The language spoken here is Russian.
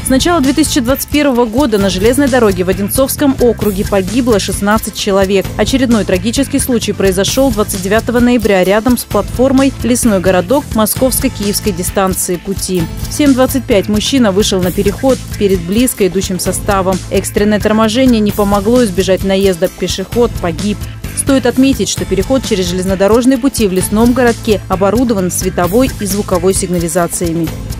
С начала 2021 года на железной дороге в Одинцовском округе погибло 16 человек. Очередной трагический случай произошел 29 ноября рядом с платформой «Лесной городок» московско-киевской дистанции пути. В 7:25 мужчина вышел на переход перед близко идущим составом. Экстренное торможение не помогло избежать наезда. Пешеход погиб. Стоит отметить, что переход через железнодорожные пути в лесном городке оборудован световой и звуковой сигнализациями.